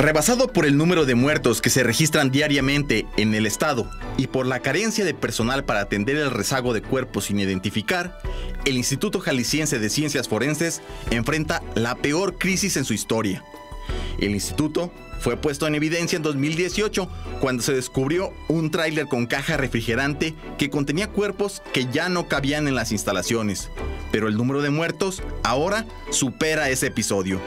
Rebasado por el número de muertos que se registran diariamente en el estado y por la carencia de personal para atender el rezago de cuerpos sin identificar, el Instituto Jalisciense de Ciencias Forenses enfrenta la peor crisis en su historia. El instituto fue puesto en evidencia en 2018 cuando se descubrió un tráiler con caja refrigerante que contenía cuerpos que ya no cabían en las instalaciones, pero el número de muertos ahora supera ese episodio.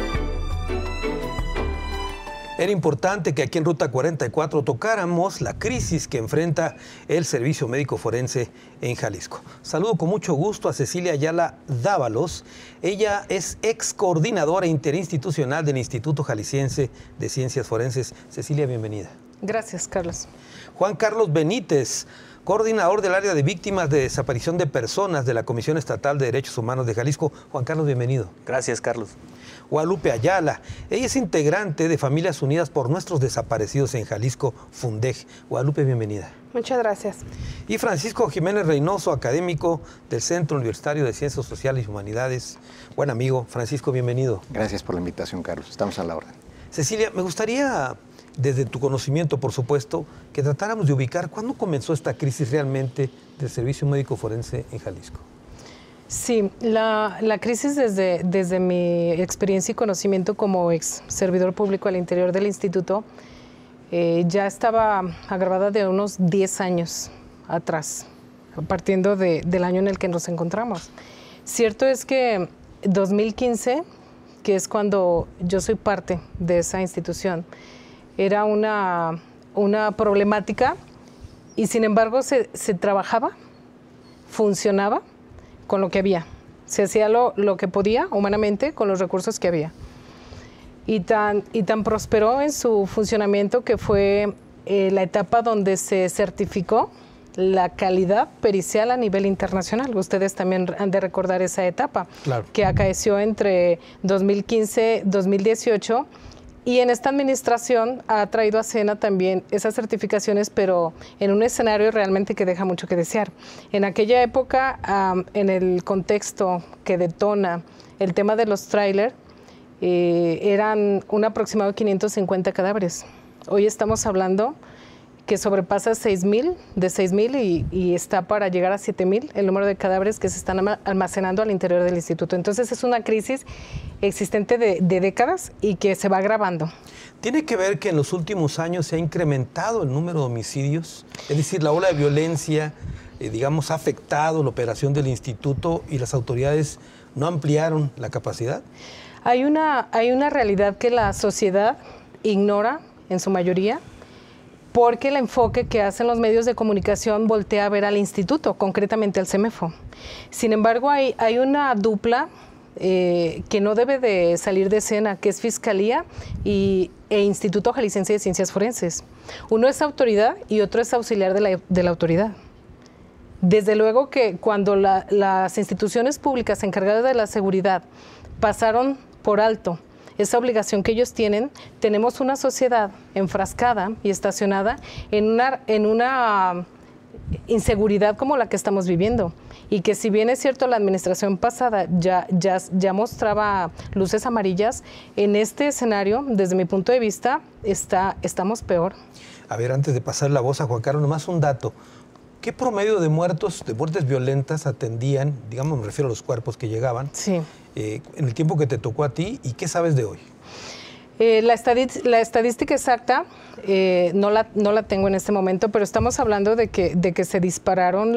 Era importante que aquí en Ruta 44 tocáramos la crisis que enfrenta el Servicio Médico Forense en Jalisco. Saludo con mucho gusto a Cecilia Ayala Dávalos. Ella es ex coordinadora interinstitucional del Instituto Jalisciense de Ciencias Forenses. Cecilia, bienvenida. Gracias, Carlos. Juan Carlos Benítez, coordinador del área de víctimas de desaparición de personas de la Comisión Estatal de Derechos Humanos de Jalisco. Juan Carlos, bienvenido. Gracias, Carlos. Guadalupe Ayala, ella es integrante de Familias Unidas por Nuestros Desaparecidos en Jalisco, FUNDEJ. Guadalupe, bienvenida. Muchas gracias. Y Francisco Jiménez Reynoso, académico del Centro Universitario de Ciencias Sociales y Humanidades. Buen amigo. Francisco, bienvenido. Gracias por la invitación, Carlos. Estamos a la orden. Cecilia, me gustaría, desde tu conocimiento, por supuesto, que tratáramos de ubicar cuándo comenzó esta crisis realmente del Servicio Médico Forense en Jalisco. Sí, la crisis desde mi experiencia y conocimiento como ex servidor público al interior del instituto ya estaba agravada de unos 10 años atrás, partiendo del año en el que nos encontramos. Cierto es que 2015, que es cuando yo soy parte de esa institución, era una problemática y sin embargo se trabajaba, funcionaba con lo que había. Se hacía lo que podía humanamente con los recursos que había. Y tan prosperó en su funcionamiento que fue la etapa donde se certificó la calidad pericial a nivel internacional. Ustedes también han de recordar esa etapa, claro, que acaeció entre 2015 y 2018. Y en esta administración ha traído a escena también esas certificaciones, pero en un escenario realmente que deja mucho que desear. En aquella época, en el contexto que detona el tema de los tráiler, eran un aproximado de 550 cadáveres. Hoy estamos hablando que sobrepasa 6,000, de 6,000 y está para llegar a 7,000 el número de cadáveres que se están almacenando al interior del instituto. Entonces es una crisis existente de décadas y que se va agravando. ¿Tiene que ver que en los últimos años se ha incrementado el número de homicidios? Es decir, la ola de violencia, digamos, ha afectado la operación del instituto y las autoridades no ampliaron la capacidad. Hay una realidad que la sociedad ignora en su mayoría, porque el enfoque que hacen los medios de comunicación voltea a ver al instituto, concretamente al CEMEFO. Sin embargo, hay una dupla que no debe de salir de escena, que es Fiscalía e Instituto Jalisciense de Ciencias Forenses. Uno es autoridad y otro es auxiliar de la autoridad. Desde luego que cuando las instituciones públicas encargadas de la seguridad pasaron por alto esa obligación que ellos tienen, tenemos una sociedad enfrascada y estacionada en una inseguridad como la que estamos viviendo. Y que si bien es cierto la administración pasada ya mostraba luces amarillas, en este escenario, desde mi punto de vista, estamos peor. A ver, antes de pasar la voz a Juan Carlos, nomás un dato. ¿Qué promedio de muertes violentas atendían, digamos, me refiero a los cuerpos que llegaban, sí, en el tiempo que te tocó a ti, y qué sabes de hoy? La estadística exacta no la tengo en este momento, pero estamos hablando de que se dispararon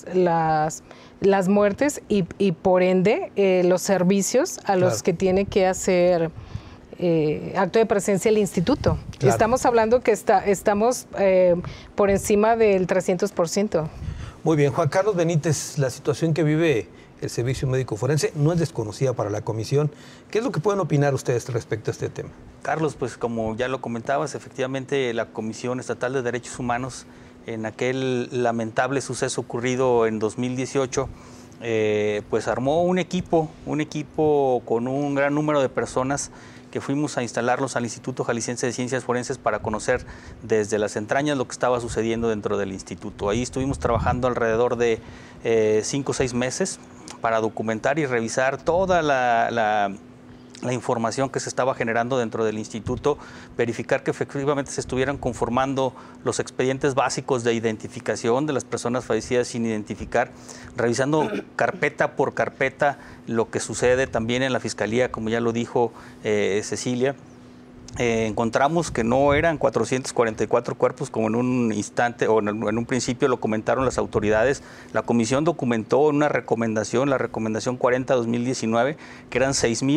las muertes y por ende los servicios a los que tiene que hacer acto de presencia el instituto. Claro. Estamos hablando que estamos por encima del 300%. Muy bien, Juan Carlos Benítez, la situación que vive el Servicio Médico Forense no es desconocida para la comisión. ¿Qué es lo que pueden opinar ustedes respecto a este tema? Carlos, pues como ya lo comentabas, efectivamente la Comisión Estatal de Derechos Humanos, en aquel lamentable suceso ocurrido en 2018, pues armó un equipo con un gran número de personas que fuimos a instalarlos al Instituto Jalisciense de Ciencias Forenses para conocer desde las entrañas lo que estaba sucediendo dentro del instituto. Ahí estuvimos trabajando alrededor de 5 o 6 meses para documentar y revisar toda la la información que se estaba generando dentro del instituto, verificar que efectivamente se estuvieran conformando los expedientes básicos de identificación de las personas fallecidas sin identificar, revisando carpeta por carpeta lo que sucede también en la Fiscalía, como ya lo dijo Cecilia. Encontramos que no eran 444 cuerpos como en un instante o en un principio lo comentaron las autoridades. La comisión documentó en una recomendación, la recomendación 40-2019, que eran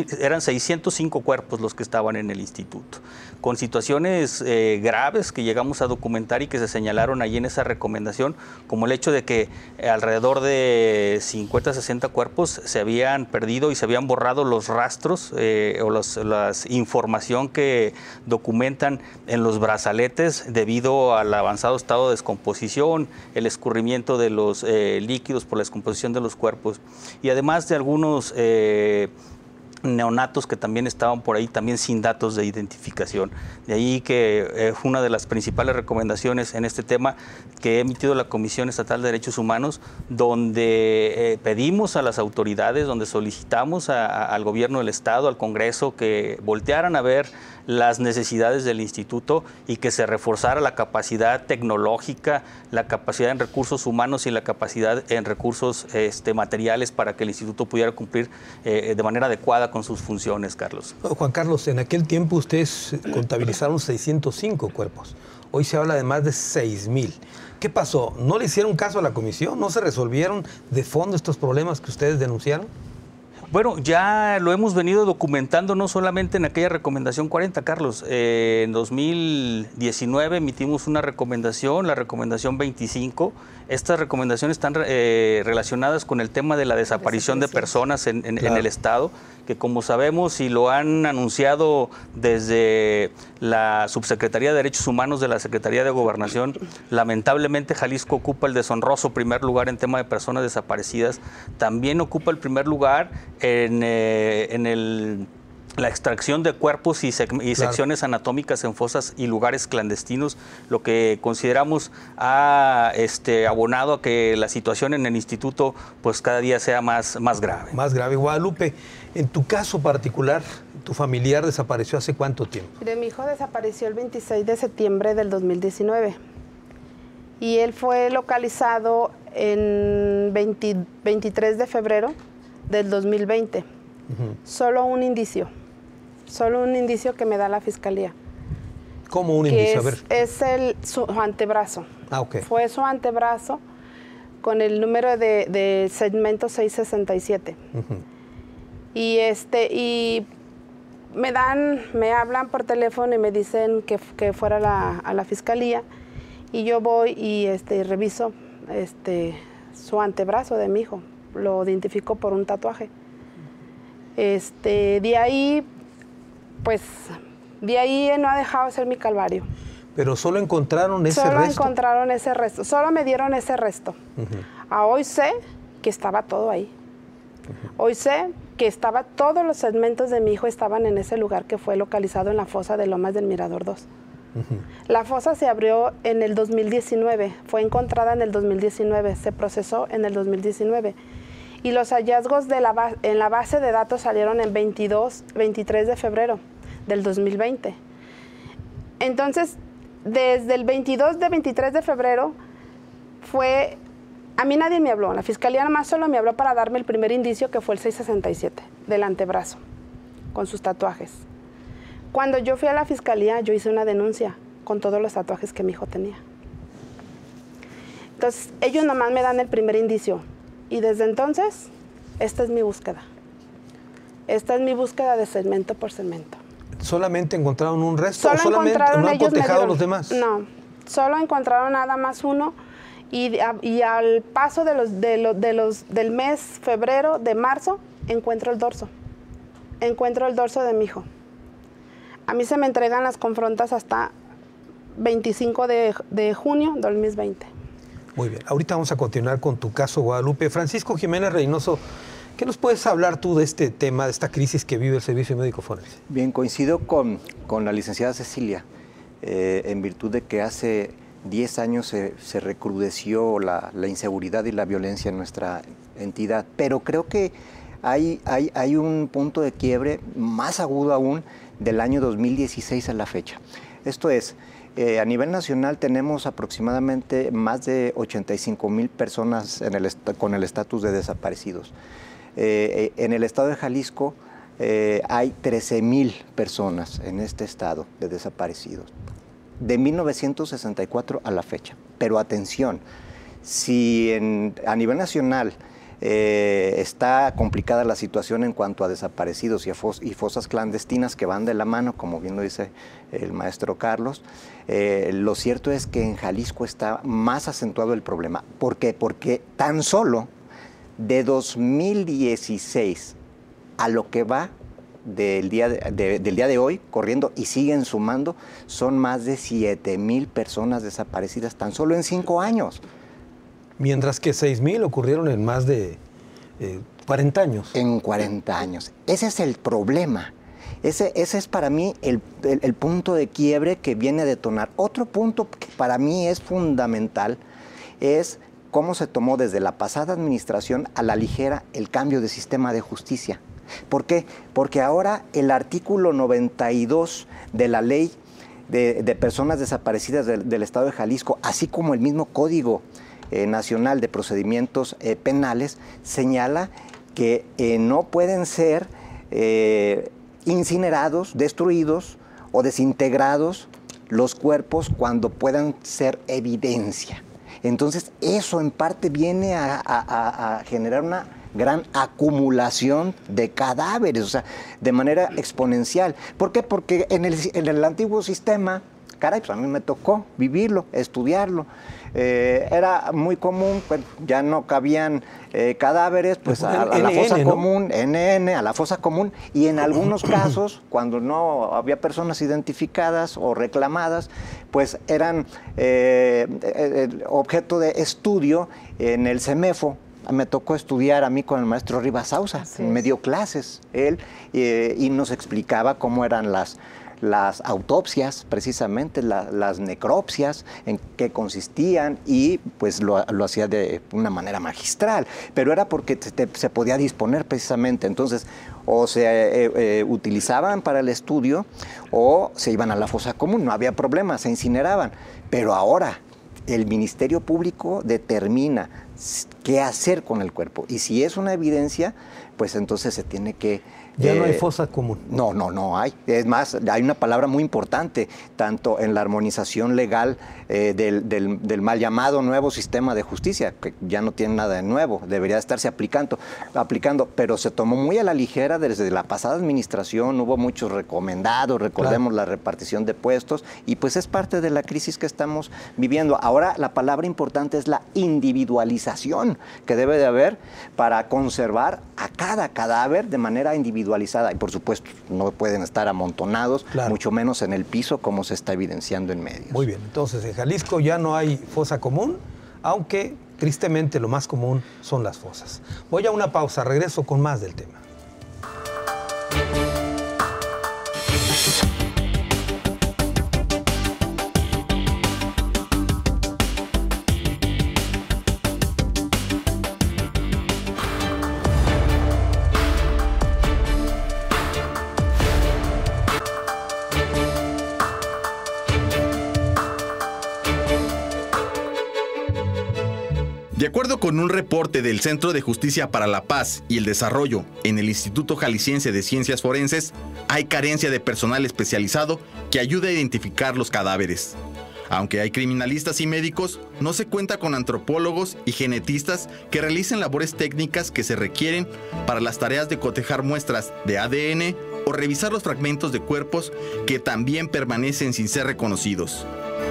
605 cuerpos los que estaban en el instituto, con situaciones graves que llegamos a documentar y que se señalaron allí en esa recomendación, como el hecho de que alrededor de 50-60 cuerpos se habían perdido y se habían borrado los rastros o la información que documentan en los brazaletes debido al avanzado estado de descomposición, el escurrimiento de los líquidos por la descomposición de los cuerpos, y además de algunos neonatos que también estaban por ahí, también sin datos de identificación. De ahí que fue una de las principales recomendaciones en este tema que ha emitido la Comisión Estatal de Derechos Humanos, donde pedimos a las autoridades, donde solicitamos al gobierno del Estado, al Congreso, que voltearan a ver las necesidades del instituto y que se reforzara la capacidad tecnológica, la capacidad en recursos humanos y la capacidad en recursos materiales para que el instituto pudiera cumplir de manera adecuada con sus funciones, Carlos. Juan Carlos, en aquel tiempo ustedes contabilizaron 605 cuerpos. Hoy se habla de más de 6,000. ¿Qué pasó? ¿No le hicieron caso a la comisión? ¿No se resolvieron de fondo estos problemas que ustedes denunciaron? Bueno, ya lo hemos venido documentando no solamente en aquella recomendación 40, Carlos. En 2019 emitimos una recomendación, la recomendación 25. Estas recomendaciones están relacionadas con el tema de la desaparición de personas en el Estado, que como sabemos y lo han anunciado desde la Subsecretaría de Derechos Humanos de la Secretaría de Gobernación, lamentablemente Jalisco ocupa el deshonroso primer lugar en tema de personas desaparecidas. También ocupa el primer lugar en la extracción de cuerpos y secciones anatómicas en fosas y lugares clandestinos, lo que consideramos ha abonado a que la situación en el instituto pues cada día sea más grave. Más grave. Guadalupe, en tu caso particular, ¿tu familiar desapareció hace cuánto tiempo? Mi hijo desapareció el 26 de septiembre del 2019 y él fue localizado en 23 de febrero del 2020. Solo un indicio que me da la Fiscalía. ¿Cómo un indicio? A ver. Es su antebrazo. Ah, ok. Fue su antebrazo con el número de segmento 667. Y me hablan por teléfono y me dicen que fuera a la Fiscalía, y yo voy y reviso su antebrazo de mi hijo. Lo identifico por un tatuaje. De ahí no ha dejado de ser mi calvario. Pero solo encontraron ese resto. Solo encontraron ese resto, solo me dieron ese resto. Hoy sé que estaba todo ahí. Hoy sé que todos los segmentos de mi hijo estaban en ese lugar que fue localizado en la fosa de Lomas del Mirador 2. La fosa se abrió en el 2019, fue encontrada en el 2019, se procesó en el 2019. Y los hallazgos en la base de datos salieron en 23 de febrero del 2020. Entonces, desde el 23 de febrero a mí nadie me habló, la Fiscalía nomás solo me habló para darme el primer indicio, que fue el 667 del antebrazo, con sus tatuajes. Cuando yo fui a la Fiscalía, yo hice una denuncia con todos los tatuajes que mi hijo tenía. Entonces, ellos nomás me dan el primer indicio. Y desde entonces, esta es mi búsqueda. Esta es mi búsqueda de segmento por segmento. ¿Solamente encontraron un resto? Solo ¿O solamente encontraron, no han ellos cotejado me dieron, los demás? No, solo encontraron nada más uno. Y al paso del mes febrero, de marzo, encuentro el dorso. Encuentro el dorso de mi hijo. A mí se me entregan las confrontas hasta 25 de junio del 2020. Muy bien, ahorita vamos a continuar con tu caso, Guadalupe. Francisco Jiménez Reynoso, ¿qué nos puedes hablar tú de este tema, de esta crisis que vive el Servicio Médico Forense? Bien, coincido con la licenciada Cecilia, en virtud de que hace 10 años se recrudeció la inseguridad y la violencia en nuestra entidad, pero creo que hay un punto de quiebre más agudo aún del año 2016 a la fecha. Esto es, a nivel nacional tenemos aproximadamente más de 85,000 personas con el estatus de desaparecidos. En el estado de Jalisco hay 13,000 personas en este estado de desaparecidos, de 1964 a la fecha. Pero atención, si a nivel nacional está complicada la situación en cuanto a desaparecidos y fosas clandestinas que van de la mano, como bien lo dice el maestro Carlos, lo cierto es que en Jalisco está más acentuado el problema. ¿Por qué? Porque tan solo de 2016 a lo que va del día de hoy, corriendo y siguen sumando, son más de 7,000 personas desaparecidas tan solo en 5 años. Mientras que 6,000 ocurrieron en más de 40 años. En 40 años. Ese es el problema. Ese es para mí el punto de quiebre que viene a detonar. Otro punto que para mí es fundamental es cómo se tomó desde la pasada administración a la ligera el cambio de sistema de justicia. ¿Por qué? Porque ahora el artículo 92 de la ley de personas desaparecidas del Estado de Jalisco, así como el mismo Código Nacional de Procedimientos Penales, señala que no pueden ser incinerados, destruidos o desintegrados los cuerpos cuando puedan ser evidencia. Entonces, eso en parte viene a generar una gran acumulación de cadáveres, o sea, de manera exponencial. ¿Por qué? Porque en el antiguo sistema, caray, pues a mí me tocó vivirlo, estudiarlo. Era muy común, pues ya no cabían cadáveres, pues a la fosa común, NN, a la fosa común, y en algunos casos, cuando no había personas identificadas o reclamadas, pues eran objeto de estudio en el CEMEFO. Me tocó estudiar a mí con el maestro Rivas Sousa, me dio clases él, y nos explicaba cómo eran las autopsias, precisamente, las necropsias, en qué consistían, y pues lo hacía de una manera magistral, pero era porque se podía disponer precisamente. Entonces, o se utilizaban para el estudio o se iban a la fosa común, no había problema, se incineraban. Pero ahora el Ministerio Público determina qué hacer con el cuerpo, y si es una evidencia, pues entonces se tiene que... Ya no hay fosa común. No hay. Es más, hay una palabra muy importante, tanto en la armonización legal del mal llamado nuevo sistema de justicia, que ya no tiene nada de nuevo, debería estarse aplicando, pero se tomó muy a la ligera desde la pasada administración, hubo muchos recomendados, recordemos la repartición de puestos, y pues es parte de la crisis que estamos viviendo. Ahora la palabra importante es la individualización que debe de haber para conservar a cada cadáver de manera individualizada, y por supuesto no pueden estar amontonados, mucho menos en el piso como se está evidenciando en medios. Muy bien, entonces en Jalisco ya no hay fosa común, aunque tristemente lo más común son las fosas. Voy a una pausa, regreso con más del tema. De acuerdo con un reporte del Centro de Justicia para la Paz y el Desarrollo en el Instituto Jalisciense de Ciencias Forenses, hay carencia de personal especializado que ayude a identificar los cadáveres. Aunque hay criminalistas y médicos, no se cuenta con antropólogos y genetistas que realicen labores técnicas que se requieren para las tareas de cotejar muestras de ADN o revisar los fragmentos de cuerpos que también permanecen sin ser reconocidos.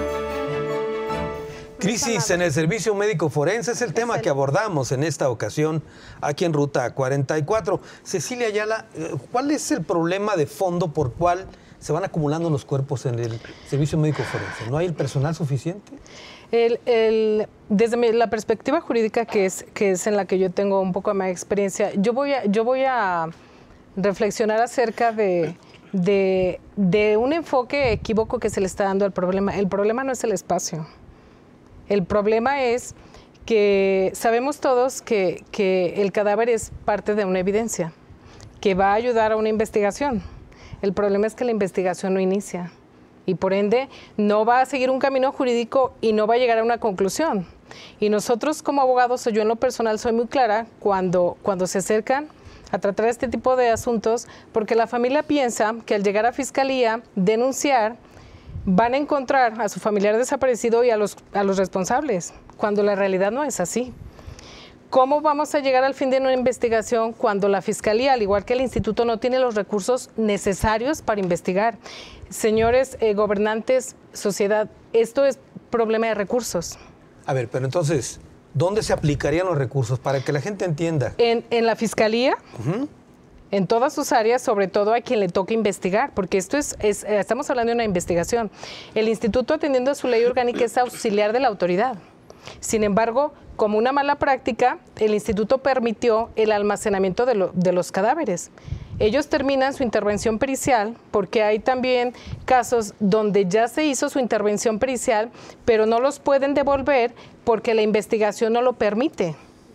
Crisis en el servicio médico forense es el tema que abordamos en esta ocasión aquí en Ruta 44. Cecilia Ayala, ¿cuál es el problema de fondo por cual se van acumulando los cuerpos en el servicio médico forense? ¿No hay el personal suficiente? Desde la perspectiva jurídica, que es en la que yo tengo un poco más experiencia, yo voy a reflexionar acerca de un enfoque equívoco que se le está dando al problema. El problema no es el espacio. El problema es que sabemos todos que el cadáver es parte de una evidencia que va a ayudar a una investigación. El problema es que la investigación no inicia y por ende no va a seguir un camino jurídico y no va a llegar a una conclusión. Y nosotros como abogados, o yo en lo personal soy muy clara cuando se acercan a tratar este tipo de asuntos, porque la familia piensa que al llegar a fiscalía, denunciar, van a encontrar a su familiar desaparecido y a los responsables, cuando la realidad no es así. ¿Cómo vamos a llegar al fin de una investigación cuando la fiscalía, al igual que el instituto, no tiene los recursos necesarios para investigar? Señores gobernantes, sociedad, esto es problema de recursos. A ver, pero entonces, ¿dónde se aplicarían los recursos para que la gente entienda? En la fiscalía, en todas sus áreas, sobre todo a quien le toque investigar, porque esto estamos hablando de una investigación. El instituto, atendiendo a su ley orgánica, es auxiliar de la autoridad. Sin embargo, como una mala práctica, el instituto permitió el almacenamiento de los cadáveres. Ellos terminan su intervención pericial, porque hay también casos donde ya se hizo su intervención pericial, pero no los pueden devolver porque la investigación no lo permite.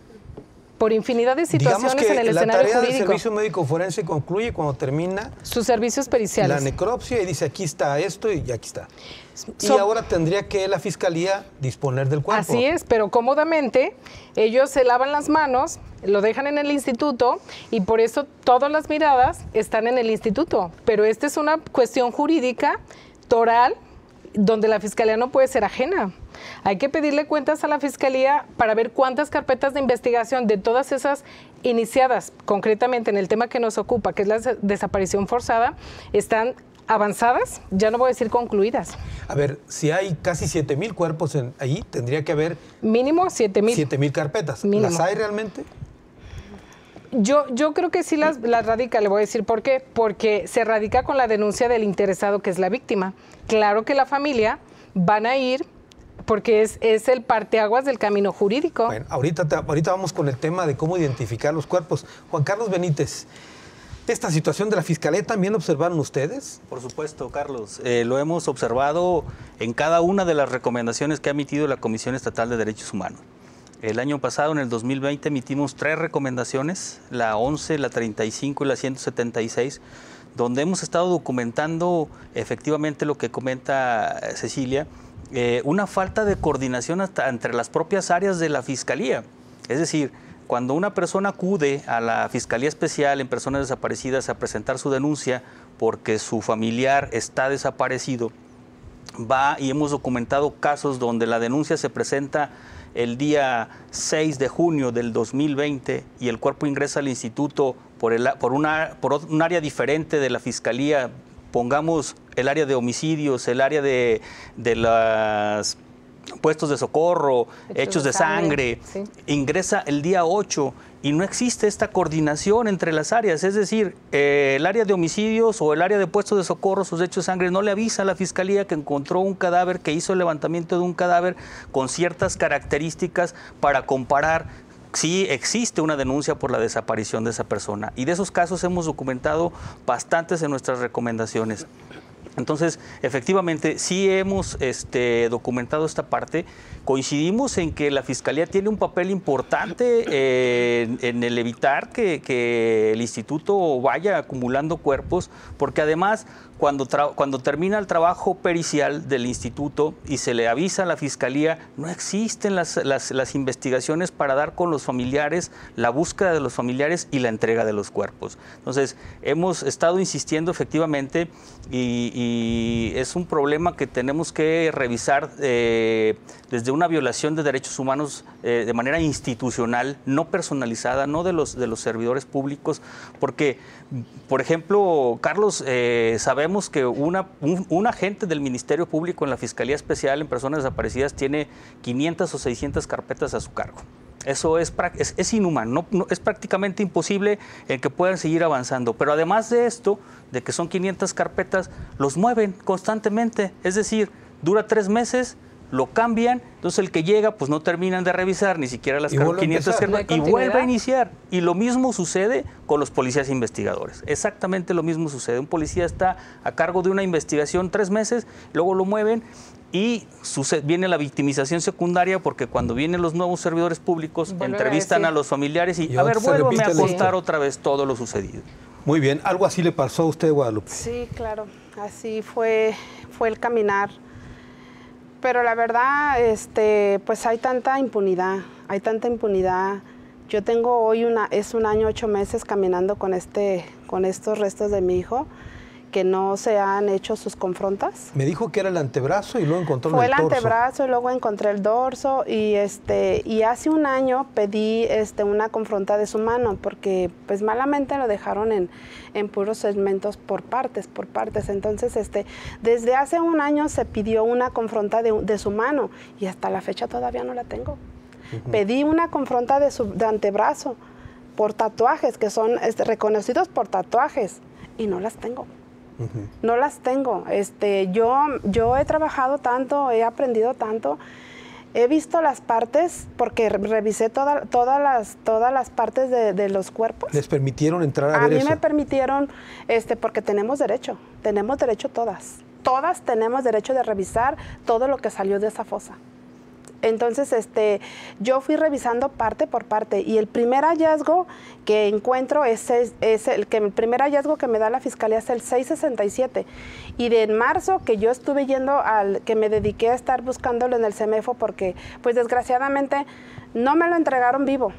Por infinidad de situaciones en el escenario jurídico. La tarea del servicio médico forense concluye cuando termina sus servicios periciales. La necropsia y dice, aquí está esto y aquí está. Y ahora tendría que la fiscalía disponer del cuerpo. Así es, pero cómodamente ellos se lavan las manos, lo dejan en el instituto y por eso todas las miradas están en el instituto. Pero esta es una cuestión jurídica, toral, donde la fiscalía no puede ser ajena. Hay que pedirle cuentas a la fiscalía para ver cuántas carpetas de investigación de todas esas iniciadas, concretamente en el tema que nos ocupa, que es la desaparición forzada, están avanzadas, ya no voy a decir concluidas. A ver, si hay casi 7,000 cuerpos ahí, tendría que haber... Mínimo 7,000. 7,000 carpetas. Mínimo. ¿Las hay realmente? Yo creo que sí las radica, le voy a decir por qué. Porque se radica con la denuncia del interesado, que es la víctima. Claro que la familia van a ir porque es el parteaguas del camino jurídico. Bueno, ahorita vamos con el tema de cómo identificar los cuerpos. Juan Carlos Benítez, ¿esta situación de la Fiscalía también observaron ustedes? Por supuesto, Carlos. Lo hemos observado en cada una de las recomendaciones que ha emitido la Comisión Estatal de Derechos Humanos. El año pasado, en el 2020, emitimos 3 recomendaciones, la 11, la 35 y la 176, donde hemos estado documentando efectivamente lo que comenta Cecilia, una falta de coordinación hasta entre las propias áreas de la Fiscalía. Es decir, cuando una persona acude a la Fiscalía Especial en Personas Desaparecidas a presentar su denuncia porque su familiar está desaparecido, va y hemos documentado casos donde la denuncia se presenta el día 6 de junio del 2020 y el cuerpo ingresa al instituto por un área diferente de la Fiscalía, pongamos el área de homicidios, el área de los puestos de socorro, hechos de sangre, sí. Ingresa el día 8 y no existe esta coordinación entre las áreas, es decir, el área de homicidios o el área de puestos de socorro, sus hechos de sangre, no le avisa a la Fiscalía que encontró un cadáver, que hizo el levantamiento de un cadáver con ciertas características para comparar si existe una denuncia por la desaparición de esa persona. Y de esos casos hemos documentado bastantes en nuestras recomendaciones. Entonces, efectivamente, sí hemos documentado esta parte. Coincidimos en que la Fiscalía tiene un papel importante en el evitar que el instituto vaya acumulando cuerpos, porque además, cuando termina el trabajo pericial del instituto y se le avisa a la Fiscalía, no existen las investigaciones para dar con los familiares, la búsqueda de los familiares y la entrega de los cuerpos. Entonces, hemos estado insistiendo efectivamente y es un problema que tenemos que revisar desde una violación de derechos humanos de manera institucional, no personalizada, no de los servidores públicos, porque, por ejemplo, Carlos, sabemos que un agente del Ministerio Público en la Fiscalía Especial en Personas Desaparecidas tiene 500 o 600 carpetas a su cargo. Eso es inhumano, es prácticamente imposible el que puedan seguir avanzando. Pero además de esto, de que son 500 carpetas, los mueven constantemente. Es decir, dura 3 meses, lo cambian, entonces el que llega pues no terminan de revisar ni siquiera las 500 y vuelve a iniciar. Y lo mismo sucede con los policías investigadores, exactamente lo mismo sucede. Un policía está a cargo de una investigación 3 meses, luego lo mueven y viene la victimización secundaria porque cuando vienen los nuevos servidores públicos entrevistan a los familiares y a ver, vuélvame a contar otra vez todo lo sucedido. Muy bien, ¿algo así le pasó a usted, Guadalupe? Sí, claro, así fue el caminar. Pero la verdad, pues hay tanta impunidad. Yo tengo hoy es un año 8 meses caminando con estos restos de mi hijo, que no se han hecho sus confrontas. Me dijo que era el antebrazo y luego encontró el dorso. Fue el antebrazo y luego encontré el dorso y hace un año pedí una confronta de su mano porque pues malamente lo dejaron en puros segmentos por partes. Entonces desde hace un año se pidió una confronta de su mano y hasta la fecha todavía no la tengo. Pedí una confronta de antebrazo por tatuajes que son reconocidos por tatuajes y no las tengo. No las tengo. Yo he trabajado tanto, he aprendido tanto, he visto las partes, porque revisé todas las partes de los cuerpos. ¿Les permitieron entrar a ver eso? A mí me permitieron, porque tenemos derecho todas. Todas tenemos derecho de revisar todo lo que salió de esa fosa. Entonces, yo fui revisando parte por parte y el primer hallazgo que encuentro el primer hallazgo que me da la Fiscalía es el 667. Y de marzo que yo estuve yendo que me dediqué a estar buscándolo en el CEMEFO porque, pues desgraciadamente, no me lo entregaron vivo.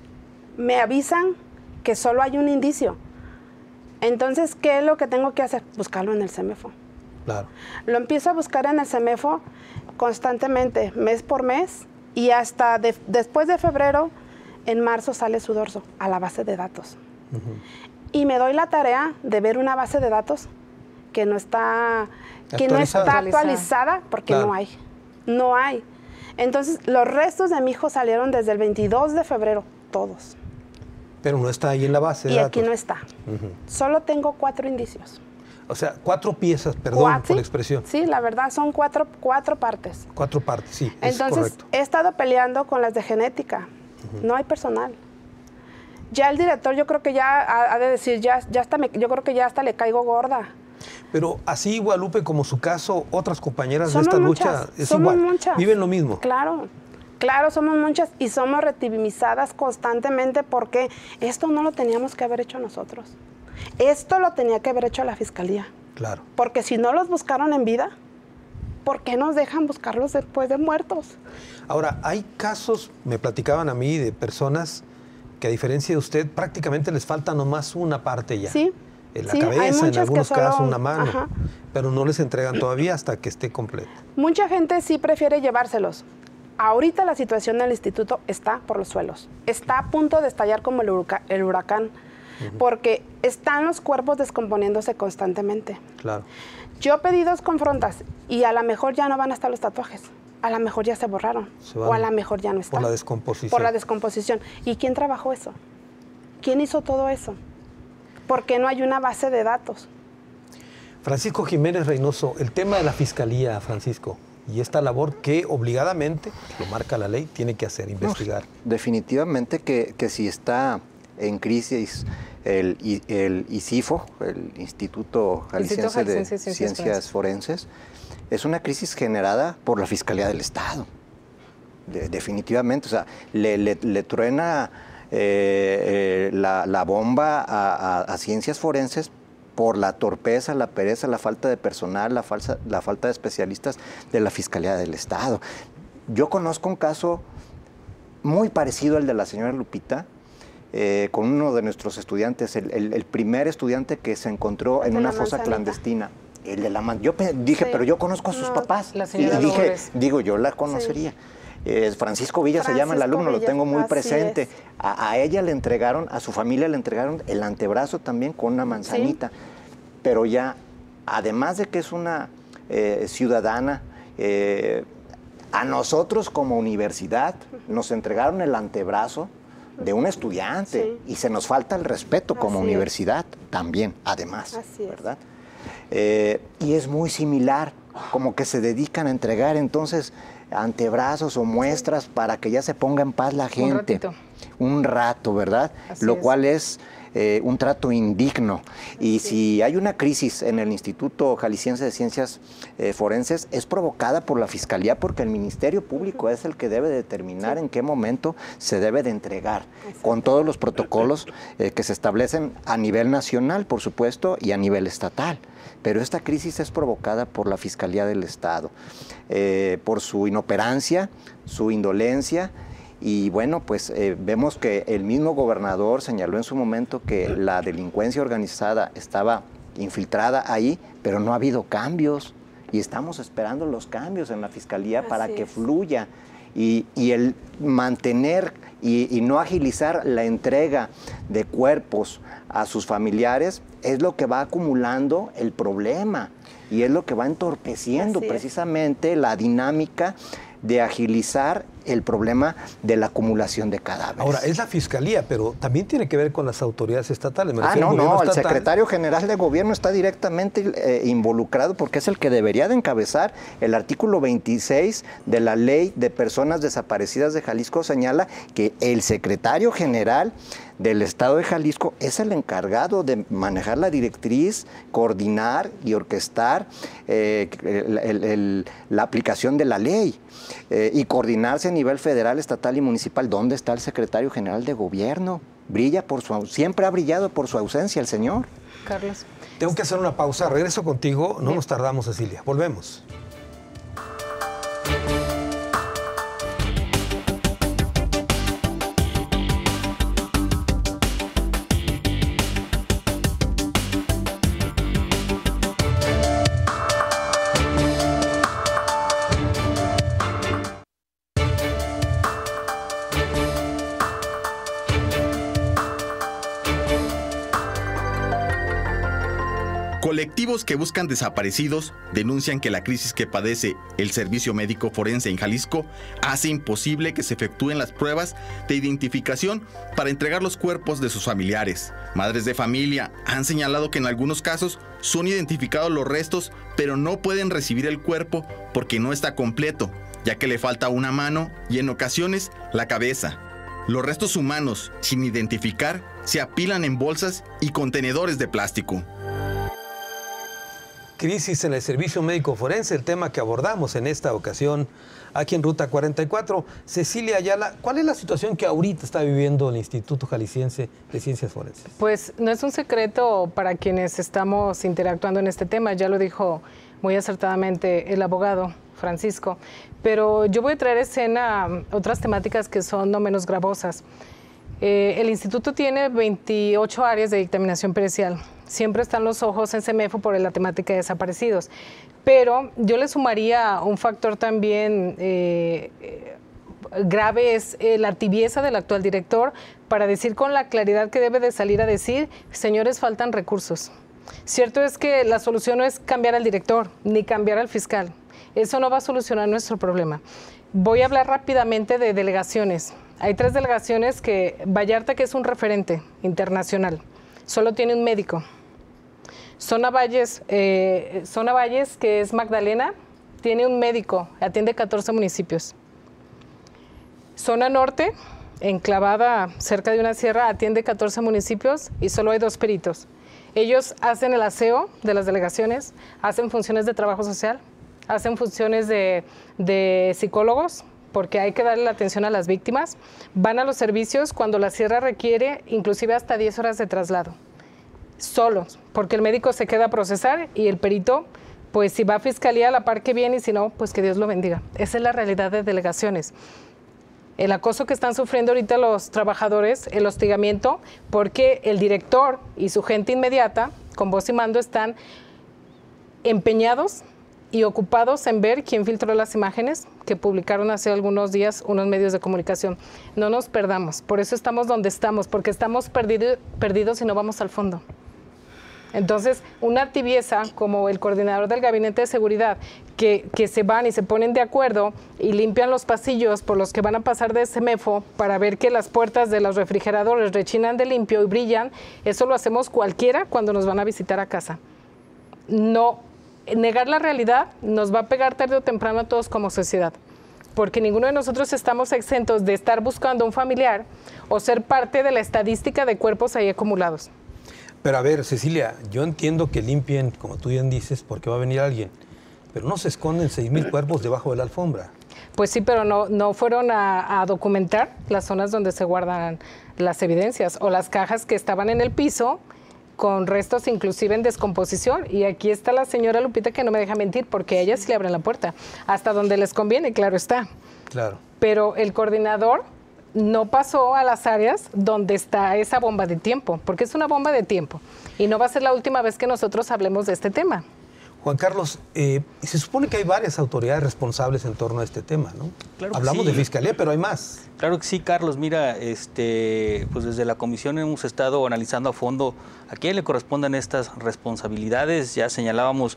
Me avisan que solo hay un indicio. Entonces, ¿qué es lo que tengo que hacer? Buscarlo en el CEMEFO. Claro. Lo empiezo a buscar en el CEMEFO constantemente, mes por mes, y hasta después de febrero, en marzo sale su dorso a la base de datos. Y me doy la tarea de ver una base de datos que no está actualizada porque claro. No hay. Entonces, los restos de mi hijo salieron desde el 22 de febrero, todos. Pero no está ahí en la base de datos. Y aquí no está. Solo tengo 4 indicios. O sea, 4 piezas, perdón por la expresión. Sí, la verdad, son 4 partes. 4 partes, sí, entonces, es correcto. He estado peleando con las de genética. No hay personal. Ya el director, yo creo que ya ha de decir, yo creo que ya hasta le caigo gorda. Pero así, Guadalupe, como su caso, otras compañeras somos de esta muchas, lucha, es somos igual. Muchas. Viven lo mismo. Claro, somos muchas y somos revictimizadas constantemente porque esto no lo teníamos que haber hecho nosotros. Esto lo tenía que haber hecho la Fiscalía. Claro. Porque si no los buscaron en vida, ¿por qué nos dejan buscarlos después de muertos? Ahora, hay casos, me platicaban a mí, de personas que a diferencia de usted, prácticamente les falta nomás una parte ya. Sí. En la cabeza, en algunos casos una mano. Ajá. Pero no les entregan todavía hasta que esté completo. Mucha gente sí prefiere llevárselos. Ahorita la situación del instituto está por los suelos. Está a punto de estallar como el huracán. Porque están los cuerpos descomponiéndose constantemente. Claro. Yo pedí 2 confrontas y a lo mejor ya no van a estar los tatuajes. A lo mejor ya se borraron. O a lo mejor ya no están. Por la descomposición. Por la descomposición. ¿Y quién trabajó eso? ¿Quién hizo todo eso? ¿Por qué no hay una base de datos? Francisco Jiménez Reynoso, el tema de la Fiscalía, Francisco, y esta labor que obligadamente, lo marca la ley, tiene que hacer, investigar. No, definitivamente que si está en crisis el ICIFO, el Instituto Jalisciense de Ciencias Forenses, es una crisis generada por la Fiscalía del Estado. Definitivamente, o sea, le truena la bomba a Ciencias Forenses por la torpeza, la pereza, la falta de personal, la falta de especialistas de la Fiscalía del Estado. Yo conozco un caso muy parecido al de la señora Lupita, con uno de nuestros estudiantes, el primer estudiante que se encontró en una fosa clandestina. El de la yo dije, sí, pero yo conozco a sus papás. La señora y dije, yo la conocería. Sí. Francisco Villa se llama el alumno, lo tengo muy presente. A ella le entregaron, a su familia le entregaron el antebrazo también con una manzanita. Sí. Pero ya, además de que es una ciudadana, a nosotros como universidad nos entregaron el antebrazo de un estudiante, y se nos falta el respeto como universidad también, además, ¿verdad? Y es muy similar, como que se dedican a entregar. Entonces, antebrazos o muestras para que ya se ponga en paz la gente. Un ratito. Un rato, ¿verdad? Lo cual es un trato indigno. Y si hay una crisis en el Instituto Jalisciense de Ciencias Forenses, es provocada por la Fiscalía, porque el Ministerio Público es el que debe determinar en qué momento se debe de entregar, con todos los protocolos que se establecen a nivel nacional, por supuesto, y a nivel estatal. Pero esta crisis es provocada por la Fiscalía del Estado, por su inoperancia, su indolencia. Y bueno, pues vemos que el mismo gobernador señaló en su momento que la delincuencia organizada estaba infiltrada ahí, pero no ha habido cambios. Y estamos esperando los cambios en la Fiscalía para que fluya. Y el mantener y no agilizar la entrega de cuerpos a sus familiares es lo que va acumulando el problema y es lo que va entorpeciendo precisamente la dinámica de agilizar el problema de la acumulación de cadáveres. Ahora, es la Fiscalía, pero también tiene que ver con las autoridades estatales. El secretario general de gobierno está directamente involucrado porque es el que debería de encabezar. El artículo 26 de la Ley de Personas Desaparecidas de Jalisco señala que el secretario general del Estado de Jalisco es el encargado de manejar la directriz, coordinar y orquestar la aplicación de la ley y coordinarse a nivel federal, estatal y municipal. ¿Dónde está el secretario general de gobierno? Siempre ha brillado por su ausencia el señor. Carlos. Tengo que hacer una pausa. Regreso contigo. No nos tardamos, Cecilia. Volvemos. Colectivos que buscan desaparecidos denuncian que la crisis que padece el Servicio Médico Forense en Jalisco hace imposible que se efectúen las pruebas de identificación para entregar los cuerpos de sus familiares. Madres de familia han señalado que en algunos casos son identificados los restos, pero no pueden recibir el cuerpo porque no está completo, ya que le falta una mano y en ocasiones la cabeza. Los restos humanos, sin identificar, se apilan en bolsas y contenedores de plástico. Crisis en el Servicio Médico Forense, el tema que abordamos en esta ocasión aquí en Ruta 44. Cecilia Ayala, ¿cuál es la situación que ahorita está viviendo el Instituto Jalisciense de Ciencias Forenses? Pues no es un secreto para quienes estamos interactuando en este tema, ya lo dijo muy acertadamente el abogado Francisco, pero yo voy a traer a escena otras temáticas que son no menos gravosas. El instituto tiene 28 áreas de dictaminación pericial. Siempre están los ojos en CEMEFO por la temática de desaparecidos. Pero yo le sumaría un factor también grave, es la tibieza del actual director para decir con la claridad que debe de salir a decir, señores, faltan recursos. Cierto es que la solución no es cambiar al director ni cambiar al fiscal. Eso no va a solucionar nuestro problema. Voy a hablar rápidamente de delegaciones. Hay 3 delegaciones que Vallarta, que es un referente internacional, solo tiene un médico. Zona Valles, que es Magdalena, tiene un médico, atiende 14 municipios. Zona Norte, enclavada cerca de una sierra, atiende 14 municipios y solo hay 2 peritos. Ellos hacen el aseo de las delegaciones, hacen funciones de trabajo social, hacen funciones de psicólogos, porque hay que darle la atención a las víctimas, van a los servicios cuando la sierra requiere inclusive hasta 10 horas de traslado, solos, porque el médico se queda a procesar y el perito, pues si va a fiscalía a la par que viene y si no, pues que Dios lo bendiga. Esa es la realidad de delegaciones. El acoso que están sufriendo ahorita los trabajadores, el hostigamiento, porque el director y su gente inmediata, con voz y mando, están empeñados y ocupados en ver quién filtró las imágenes que publicaron hace algunos días unos medios de comunicación. No nos perdamos, por eso estamos donde estamos, porque estamos perdidos y no vamos al fondo. Entonces, una tibieza como el coordinador del Gabinete de Seguridad, que se van y se ponen de acuerdo y limpian los pasillos por los que van a pasar de CEMEFO para ver que las puertas de los refrigeradores rechinan de limpio y brillan, eso lo hacemos cualquiera cuando nos van a visitar a casa. No, negar la realidad nos va a pegar tarde o temprano a todos como sociedad. porque ninguno de nosotros estamos exentos de estar buscando un familiar o ser parte de la estadística de cuerpos ahí acumulados. Pero a ver, Cecilia, yo entiendo que limpien, como tú bien dices, porque va a venir alguien, pero no se esconden 6,000 cuerpos debajo de la alfombra. Pues sí, pero no fueron a documentar las zonas donde se guardan las evidencias o las cajas que estaban en el piso con restos inclusive en descomposición. Y aquí está la señora Lupita que no me deja mentir, porque a ella sí le abren la puerta, hasta donde les conviene, claro está. Claro. Pero el coordinador no pasó a las áreas donde está esa bomba de tiempo, porque es una bomba de tiempo. Y no va a ser la última vez que nosotros hablemos de este tema. Juan Carlos, se supone que hay varias autoridades responsables en torno a este tema, ¿no? Claro que Hablamos sí. de Fiscalía, pero hay más. Claro que sí, Carlos. Mira, pues desde la comisión hemos estado analizando a fondo a quién le corresponden estas responsabilidades. Ya señalábamos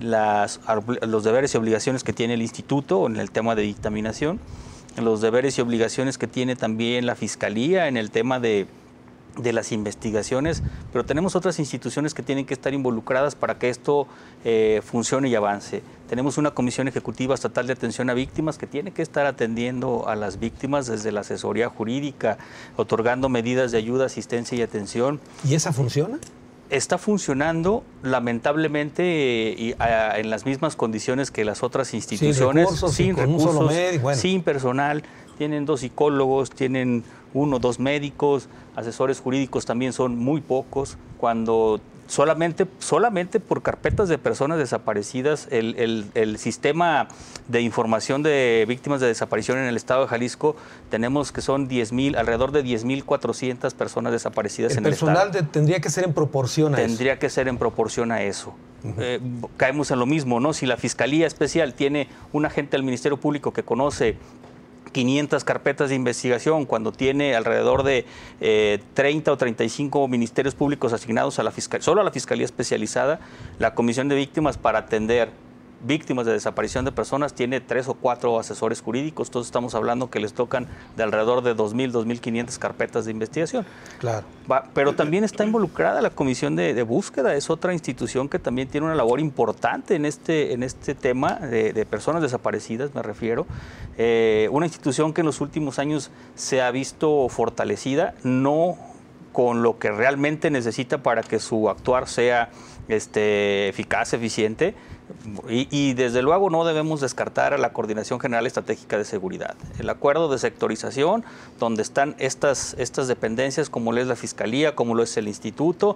los deberes y obligaciones que tiene el instituto en el tema de dictaminación, los deberes y obligaciones que tiene también la Fiscalía en el tema de las investigaciones, pero tenemos otras instituciones que tienen que estar involucradas para que esto funcione y avance. Tenemos una Comisión Ejecutiva Estatal de Atención a Víctimas que tiene que estar atendiendo a las víctimas desde la asesoría jurídica, otorgando medidas de ayuda, asistencia y atención. ¿Y esa funciona? Está funcionando, lamentablemente, en las mismas condiciones que las otras instituciones, sin recursos, un solo médico, bueno, sin personal. Tienen 2 psicólogos, tienen 1 o 2 médicos, asesores jurídicos también son muy pocos. Cuando solamente por carpetas de personas desaparecidas, el sistema de información de víctimas de desaparición en el estado de Jalisco, tenemos que son alrededor de 10,400 personas desaparecidas en el estado. El personal tendría que ser en proporción a eso. Tendría que ser en proporción a eso. Caemos en lo mismo, ¿no? Si la Fiscalía Especial tiene un agente del Ministerio Público que conoce 500 carpetas de investigación, cuando tiene alrededor de 30 o 35 ministerios públicos asignados a solo a la Fiscalía Especializada, la Comisión de Víctimas para atender víctimas de desaparición de personas tiene 3 o 4 asesores jurídicos. Entonces estamos hablando que les tocan de alrededor de 2,000, 2,500 carpetas de investigación. Claro. Pero también está involucrada la Comisión de Búsqueda, es otra institución que también tiene una labor importante en este tema de personas desaparecidas, me refiero. Una institución que en los últimos años se ha visto fortalecida, no con lo que realmente necesita para que su actuar sea eficaz, eficiente. Y desde luego no debemos descartar a la Coordinación General Estratégica de Seguridad. El acuerdo de sectorización, donde están estas dependencias, como lo es la Fiscalía, como lo es el Instituto,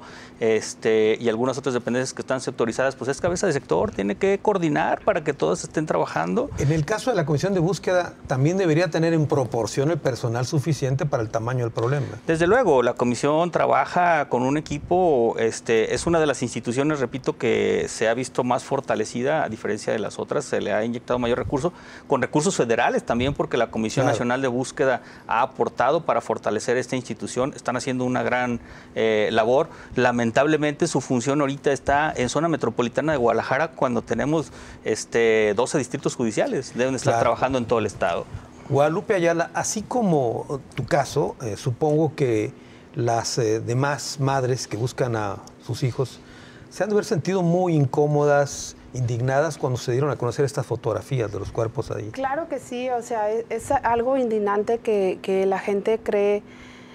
y algunas otras dependencias que están sectorizadas, pues es cabeza de sector, tiene que coordinar para que todas estén trabajando. En el caso de la Comisión de Búsqueda, también debería tener en proporción el personal suficiente para el tamaño del problema. Desde luego, la comisión trabaja con un equipo, es una de las instituciones, repito, que se ha visto más fortalecida, a diferencia de las otras, se le ha inyectado mayor recurso, con recursos federales también, porque la Comisión Nacional de Búsqueda ha aportado para fortalecer esta institución. Están haciendo una gran labor. Lamentablemente su función ahorita está en zona metropolitana de Guadalajara, cuando tenemos 12 distritos judiciales, deben estar trabajando en todo el estado. Guadalupe Ayala, así como tu caso, supongo que las demás madres que buscan a sus hijos se han de haber sentido muy incómodas, indignadas cuando se dieron a conocer estas fotografías de los cuerpos ahí. Claro que sí, o sea, es algo indignante que la gente cree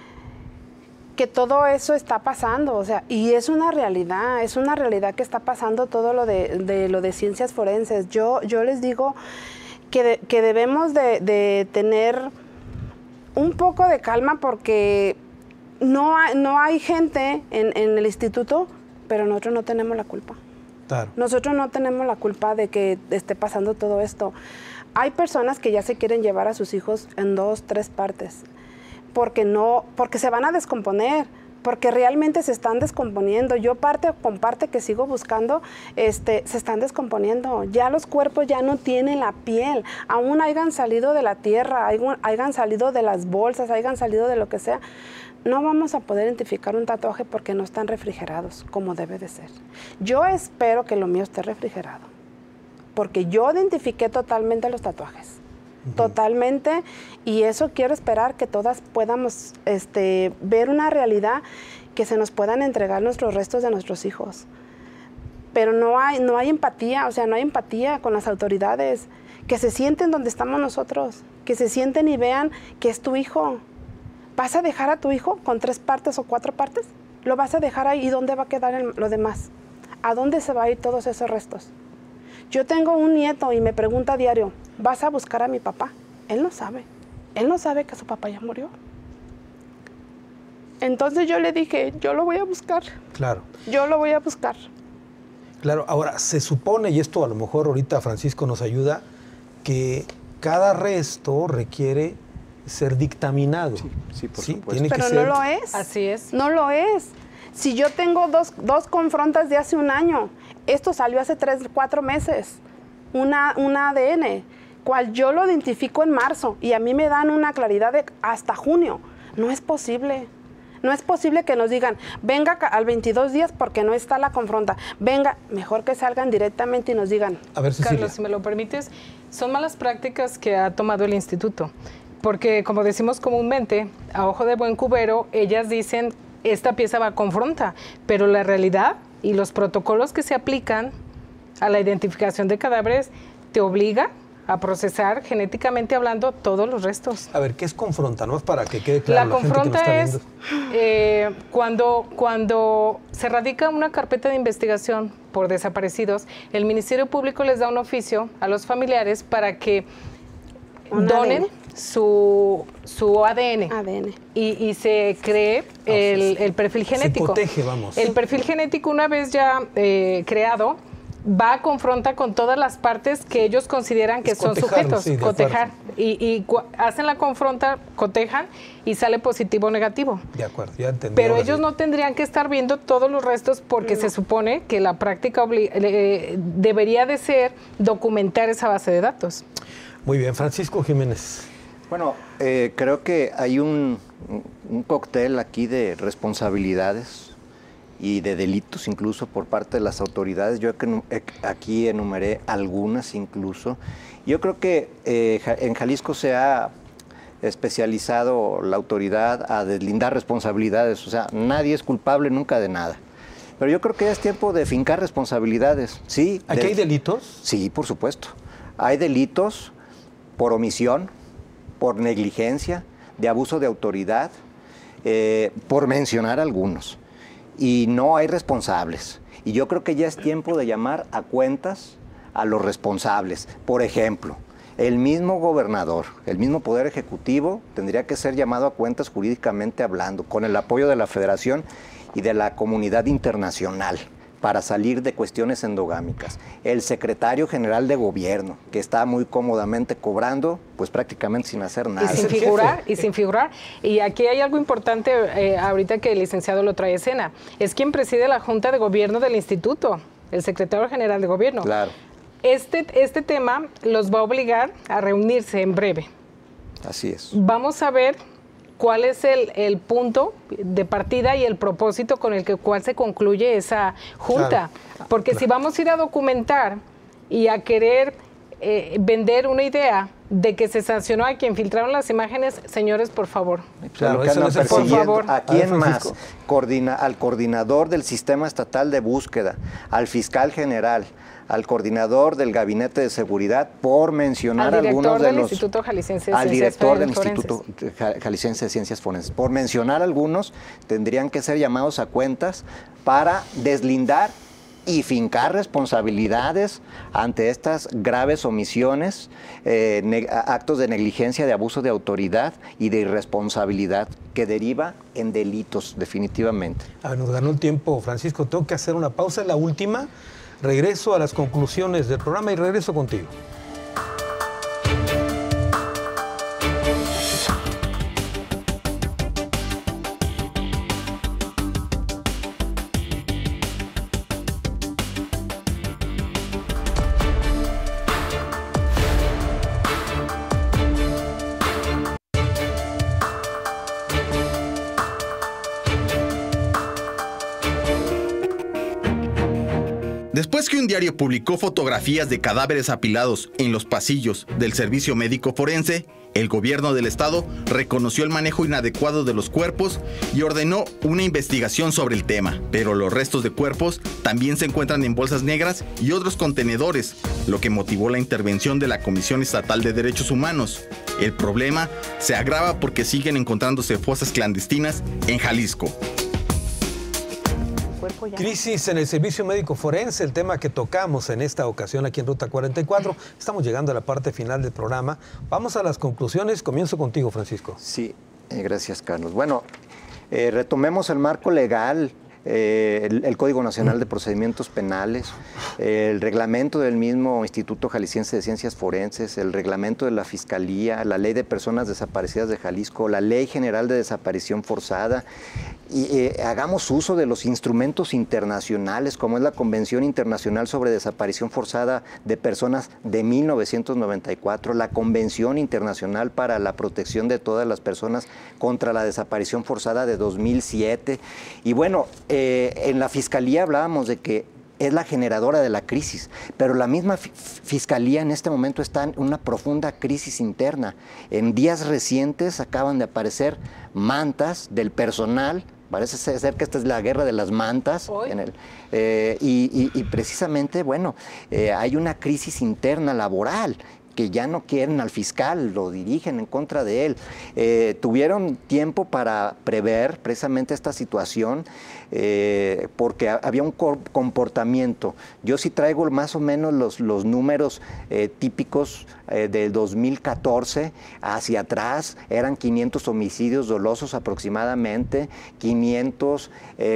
que todo eso está pasando, o sea, y es una realidad que está pasando todo lo de ciencias forenses. Yo les digo que debemos de tener un poco de calma, porque no hay gente en el instituto, pero nosotros no tenemos la culpa. Claro. Nosotros no tenemos la culpa de que esté pasando todo esto. Hay personas que ya se quieren llevar a sus hijos en 2, 3 partes, porque se van a descomponer, porque realmente se están descomponiendo. Yo parte que sigo buscando, se están descomponiendo. Ya los cuerpos ya no tienen la piel, aún hayan salido de la tierra, hayan salido de las bolsas, hayan salido de lo que sea. No vamos a poder identificar un tatuaje porque no están refrigerados como debe de ser. Yo espero que lo mío esté refrigerado, porque yo identifiqué totalmente los tatuajes, totalmente, y eso quiero esperar, que todas podamos ver una realidad, que se nos puedan entregar nuestros restos de nuestros hijos. pero no hay empatía, o sea, no hay empatía con las autoridades. Que se sienten donde estamos nosotros, que se sienten y vean que es tu hijo. ¿Vas a dejar a tu hijo con 3 partes o 4 partes? ¿Lo vas a dejar ahí? ¿Y dónde va a quedar lo demás? ¿A dónde se va a ir todos esos restos? Yo tengo un nieto y me pregunta a diario, ¿vas a buscar a mi papá? Él no sabe que su papá ya murió. Entonces yo le dije, yo lo voy a buscar. Claro. Yo lo voy a buscar. Claro, ahora se supone, y esto a lo mejor ahorita Francisco nos ayuda, que cada resto requiere ser dictaminado. Sí, por supuesto. Tiene Pero que no ser... lo es. Así es. No lo es. Si yo tengo dos confrontas de hace un año, esto salió hace 3, 4 meses, una ADN, cual yo lo identifico en marzo y a mí me dan una claridad de hasta junio. No es posible. No es posible que nos digan, venga al 22 días porque no está la confronta. Venga, mejor que salgan directamente y nos digan. A ver, Cecilia. Carlos, si me lo permites, son malas prácticas que ha tomado el instituto. Porque, como decimos comúnmente, a ojo de buen cubero, ellas dicen, esta pieza va a confronta. Pero la realidad y los protocolos que se aplican a la identificación de cadáveres te obliga a procesar genéticamente hablando todos los restos. A ver, ¿qué es confronta? No es para que quede claro. La confronta gente que es nos está cuando se radica una carpeta de investigación por desaparecidos, el Ministerio Público les da un oficio a los familiares para que donen su ADN. Y se cree el perfil genético. Se coteje, vamos. El perfil genético, una vez ya creado, va a confrontar con todas las partes que ellos consideran que son sujetos. Sí, cotejar. Hacen la confronta, cotejan y sale positivo o negativo. De acuerdo, ya entendí. Pero ellos no tendrían que estar viendo todos los restos porque se supone que la práctica debería de ser documentar esa base de datos. Muy bien, Francisco Jiménez. Bueno, creo que hay un cóctel aquí de responsabilidades y de delitos incluso por parte de las autoridades. Yo aquí enumeré algunas incluso. Yo creo que en Jalisco se ha especializado la autoridad a deslindar responsabilidades. O sea, nadie es culpable nunca de nada. Pero yo creo que ya es tiempo de fincar responsabilidades. Sí. ¿Aquí hay delitos? Sí, por supuesto. Hay delitos por omisión, por negligencia, de abuso de autoridad, por mencionar algunos. Y no hay responsables. Y yo creo que ya es tiempo de llamar a cuentas a los responsables. Por ejemplo, el mismo gobernador, el mismo Poder Ejecutivo tendría que ser llamado a cuentas jurídicamente hablando, con el apoyo de la Federación y de la comunidad internacional para salir de cuestiones endogámicas. El secretario general de gobierno, que está muy cómodamente cobrando, pues prácticamente sin hacer nada. Y sin figurar. Y aquí hay algo importante, ahorita que el licenciado lo trae a escena. Es quien preside la Junta de Gobierno del Instituto, el secretario general de gobierno. Claro. Este tema los va a obligar a reunirse en breve. Así es. Vamos a ver cuál es el punto de partida y el propósito con el cual se concluye esa junta. Claro. Porque si vamos a ir a documentar y a querer vender una idea de que se sancionó a quien filtraron las imágenes, señores, por favor. Claro, eso no por favor. ¿A quién más? Al coordinador del Sistema Estatal de Búsqueda, al fiscal general, al coordinador del Gabinete de Seguridad, por mencionar algunos de los... Al director del Instituto Jalisciense de Ciencias Forenses. Por mencionar algunos, tendrían que ser llamados a cuentas para deslindar y fincar responsabilidades ante estas graves omisiones, actos de negligencia, de abuso de autoridad y de irresponsabilidad que deriva en delitos, definitivamente. A ver, nos ganó el tiempo, Francisco. Tengo que hacer una pausa, la última. Regreso a las conclusiones del programa y regreso contigo. Después Después que un diario publicó fotografías de cadáveres apilados en los pasillos del Servicio Médico Forense, el gobierno del estado reconoció el manejo inadecuado de los cuerpos y ordenó una investigación sobre el tema. Pero los restos de cuerpos también se encuentran en bolsas negras y otros contenedores, lo que motivó la intervención de la Comisión Estatal de Derechos Humanos. El problema se agrava porque siguen encontrándose fosas clandestinas en Jalisco. Crisis en el servicio médico forense, el tema que tocamos en esta ocasión aquí en Ruta 44. Estamos llegando a la parte final del programa. Vamos a las conclusiones. Comienzo contigo, Francisco. Sí, gracias, Carlos. Bueno, retomemos el marco legal, el Código Nacional de Procedimientos Penales, el reglamento del mismo Instituto Jalisciense de Ciencias Forenses, el reglamento de la Fiscalía, la Ley de Personas Desaparecidas de Jalisco, la Ley General de Desaparición Forzada, y hagamos uso de los instrumentos internacionales, como es la Convención Internacional sobre Desaparición Forzada de Personas de 1994, la Convención Internacional para la Protección de todas las personas contra la desaparición forzada de 2007. Y bueno, en la Fiscalía hablábamos de que es la generadora de la crisis, pero la misma Fiscalía en este momento está en una profunda crisis interna. En días recientes acaban de aparecer mantas del personal. Parece ser que esta es la guerra de las mantas. Y precisamente, bueno, hay una crisis interna laboral, que ya no quieren al fiscal, lo dirigen en contra de él. Tuvieron tiempo para prever precisamente esta situación, porque había un comportamiento. Yo sí traigo más o menos los números típicos del 2014 hacia atrás. Eran 500 homicidios dolosos aproximadamente, 500,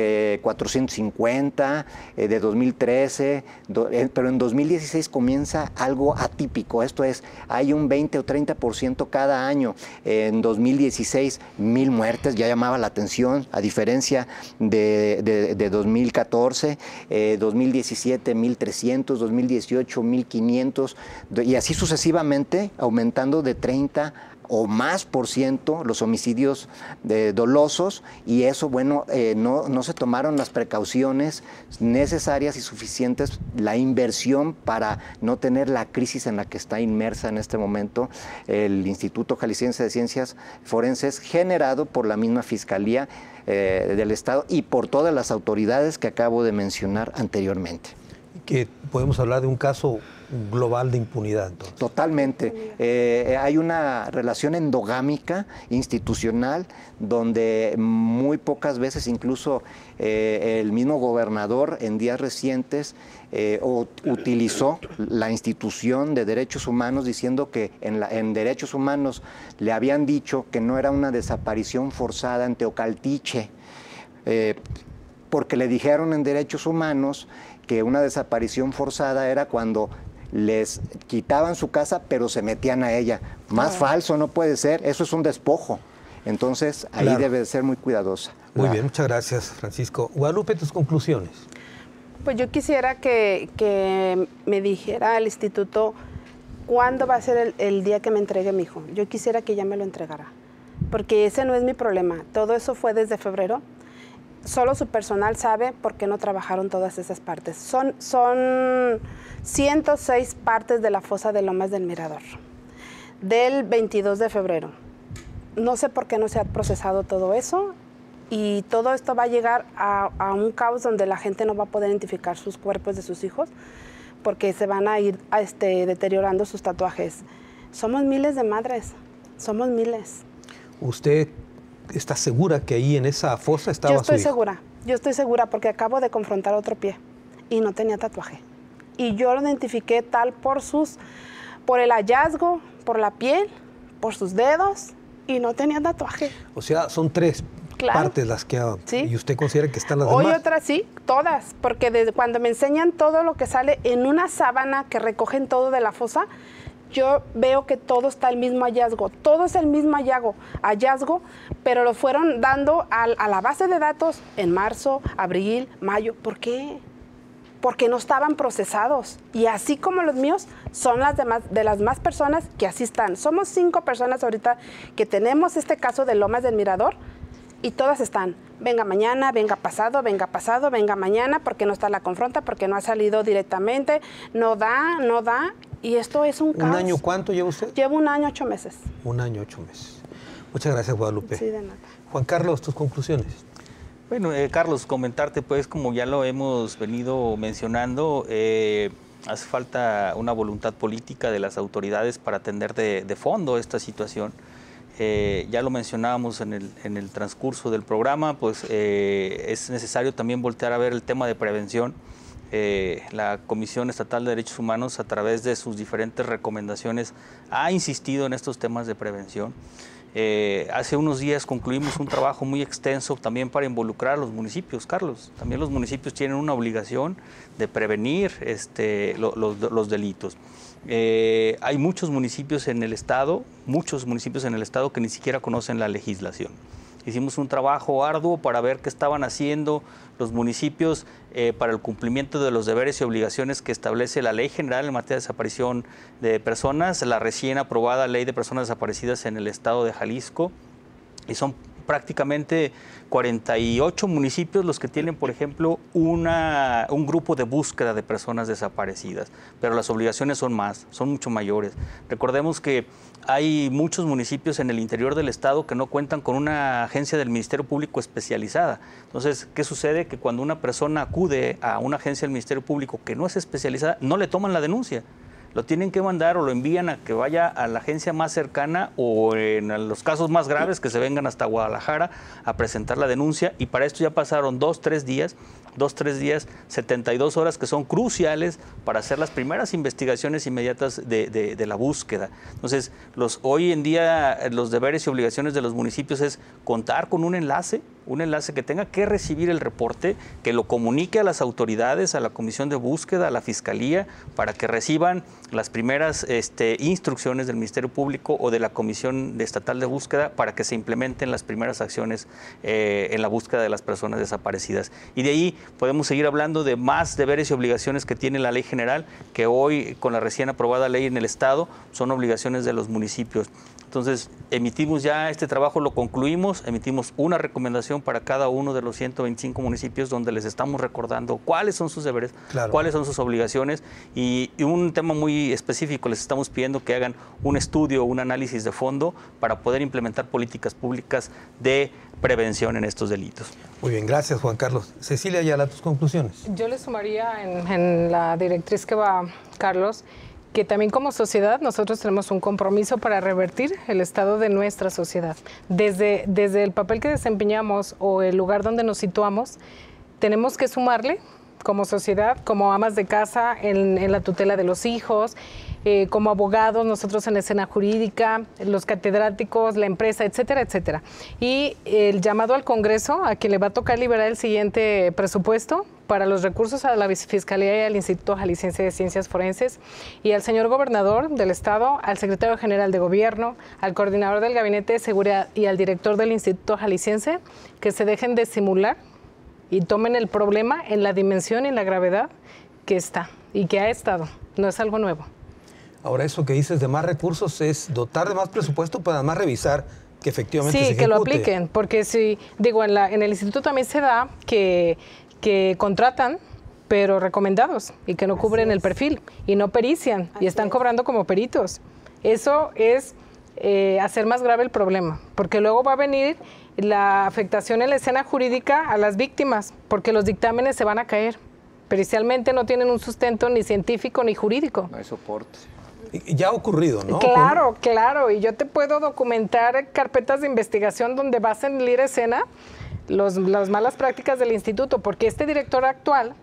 450 de 2013, pero en 2016 comienza algo atípico. Esto es, hay un 20 o 30% cada año. En 2016, 1000 muertes, ya llamaba la atención, a diferencia de 2014, 2017, 1300, 2018, 1500, y así sucesivamente, aumentando de 30 o más % los homicidios dolosos, y eso, bueno, no se tomaron las precauciones necesarias y suficientes, la inversión para no tener la crisis en la que está inmersa en este momento el Instituto Jalisciense de Ciencias Forenses, generado por la misma Fiscalía del Estado y por todas las autoridades que acabo de mencionar anteriormente. Que podemos hablar de un caso global de impunidad, entonces. Totalmente. Hay una relación endogámica institucional donde muy pocas veces, incluso el mismo gobernador en días recientes utilizó la institución de derechos humanos, diciendo que en derechos humanos le habían dicho que no era una desaparición forzada en Teocaltiche, porque le dijeron en derechos humanos que una desaparición forzada era cuando les quitaban su casa, pero se metían a ella. Más falso no puede ser, eso es un despojo. Entonces, ahí debe de ser muy cuidadosa. Muy bien, muchas gracias, Francisco. Guadalupe, tus conclusiones. Pues yo quisiera que me dijera el instituto cuándo va a ser el día que me entregue mi hijo. Yo quisiera que ya me lo entregara, porque ese no es mi problema. Todo eso fue desde febrero. Solo su personal sabe por qué no trabajaron todas esas partes. Son 106 partes de la fosa de Lomas del Mirador, del 22 de febrero. No sé por qué no se ha procesado todo eso, y todo esto va a llegar a un caos donde la gente no va a poder identificar sus cuerpos de sus hijos, porque se van a ir deteriorando sus tatuajes. Somos miles de madres, somos miles. ¿Usted está segura que ahí en esa fosa estaba su hijo? Yo estoy segura porque acabo de confrontar otro pie y no tenía tatuaje. Y yo lo identifiqué tal por el hallazgo, por la piel, por sus dedos, y no tenía tatuaje. O sea, son 3 partes las que... ¿Sí? ¿Y usted considera que están las demás? Hoy otras sí, todas, porque desde cuando me enseñan todo lo que sale en una sábana que recogen todo de la fosa, yo veo que todo está el mismo hallazgo, todo es el mismo hallazgo, pero lo fueron dando a la base de datos en marzo, abril, mayo. ¿Por qué? Porque no estaban procesados. Y así como los míos, son de las más personas que así están. Somos 5 personas ahorita que tenemos este caso de Lomas del Mirador, y todas están, venga mañana, venga pasado, venga mañana, porque no está la confronta, porque no ha salido directamente, no da, y esto es un caos. ¿Un año cuánto lleva usted? Llevo 1 año, 8 meses. 1 año, 8 meses. Muchas gracias, Guadalupe. Sí, de nada. Juan Carlos, tus conclusiones. Bueno, Carlos, comentarte, pues, como ya lo hemos venido mencionando, hace falta una voluntad política de las autoridades para atender de fondo esta situación. Ya lo mencionábamos en el transcurso del programa, pues es necesario también voltear a ver el tema de prevención. La Comisión Estatal de Derechos Humanos, a través de sus diferentes recomendaciones, ha insistido en estos temas de prevención. Hace unos días concluimos un trabajo muy extenso también para involucrar a los municipios, Carlos. También los municipios tienen una obligación de prevenir los delitos. Hay muchos municipios en el estado que ni siquiera conocen la legislación. Hicimos un trabajo arduo para ver qué estaban haciendo los municipios para el cumplimiento de los deberes y obligaciones que establece la Ley General en materia de desaparición de personas, la recién aprobada Ley de Personas Desaparecidas en el estado de Jalisco, y son prácticamente 48 municipios los que tienen, por ejemplo, un grupo de búsqueda de personas desaparecidas, pero las obligaciones son mucho mayores. Recordemos que hay muchos municipios en el interior del estado que no cuentan con una agencia del Ministerio Público especializada. Entonces, ¿qué sucede? Que cuando una persona acude a una agencia del Ministerio Público que no es especializada, no le toman la denuncia. Lo tienen que mandar o lo envían a que vaya a la agencia más cercana, o en los casos más graves que se vengan hasta Guadalajara a presentar la denuncia, y para esto ya pasaron 2-3 días, 72 horas, que son cruciales para hacer las primeras investigaciones inmediatas de la búsqueda. Entonces, hoy en día los deberes y obligaciones de los municipios es contar con un enlace que tenga que recibir el reporte, que lo comunique a las autoridades, a la Comisión de Búsqueda, a la Fiscalía, para que reciban las primeras instrucciones del Ministerio Público o de la Comisión Estatal de Búsqueda para que se implementen las primeras acciones en la búsqueda de las personas desaparecidas. Y de ahí podemos seguir hablando de más deberes y obligaciones que tiene la Ley General, que hoy, con la recién aprobada ley en el Estado, son obligaciones de los municipios. Entonces, emitimos ya este trabajo, lo concluimos, emitimos una recomendación para cada uno de los 125 municipios, donde les estamos recordando cuáles son sus deberes, claro, cuáles son sus obligaciones, y un tema muy específico, les estamos pidiendo que hagan un estudio, un análisis de fondo para poder implementar políticas públicas de prevención en estos delitos. Muy bien, gracias, Juan Carlos. Cecilia Ayala, tus conclusiones. Yo le sumaría en la directriz que va Carlos, que también como sociedad nosotros tenemos un compromiso para revertir el estado de nuestra sociedad. Desde el papel que desempeñamos o el lugar donde nos situamos, tenemos que sumarle como sociedad, como amas de casa en la tutela de los hijos, como abogados, nosotros en la escena jurídica, los catedráticos, la empresa, etcétera, etcétera. Y el llamado al Congreso, a quien le va a tocar liberar el siguiente presupuesto para los recursos a la Fiscalía y al Instituto Jalisciense de Ciencias Forenses, y al señor gobernador del estado, al secretario general de gobierno, al coordinador del Gabinete de Seguridad y al director del Instituto Jalisciense, que se dejen de simular y tomen el problema en la dimensión y en la gravedad que está y que ha estado. No es algo nuevo. Ahora, eso que dices de más recursos es dotar de más presupuesto para además revisar que efectivamente se ejecute. Sí, que lo apliquen, porque si, digo, en el instituto también se da que contratan, pero recomendados, y que no cubren el perfil, y no perician, y están cobrando como peritos. Eso es hacer más grave el problema, porque luego va a venir la afectación en la escena jurídica a las víctimas, porque los dictámenes se van a caer. Pericialmente no tienen un sustento ni científico ni jurídico. No hay soporte. Ya ha ocurrido, ¿no? Claro, claro, y yo te puedo documentar carpetas de investigación donde va a salir escena las malas prácticas del instituto, porque este director actual